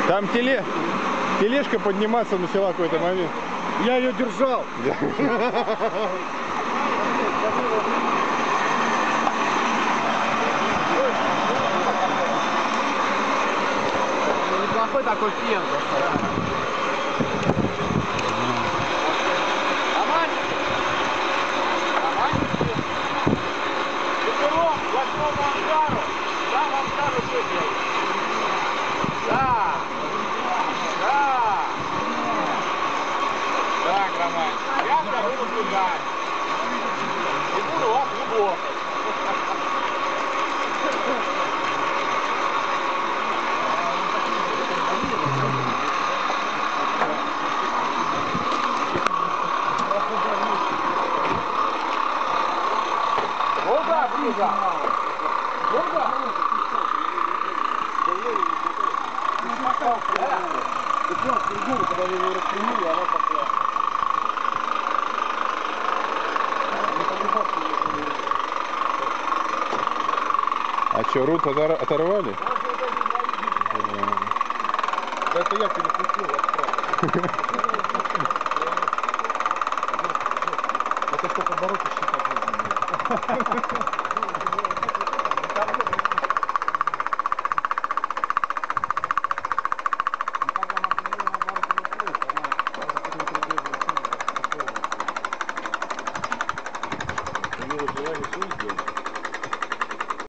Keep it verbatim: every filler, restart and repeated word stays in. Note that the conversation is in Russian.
Там теле... тележка подниматься начала в какой-то момент. Я ее держал. Неплохой такой фен. Да! Да! Так, Роман, я вторую наблюдаю. И буду вас глубоко. Куда ближе? Куда? Когда я его распрямил, она пошла. А что, рут отор... оторвали? Это я перекрутил, отправил. Это сколько оборотов считать нужно. Желание все сделать.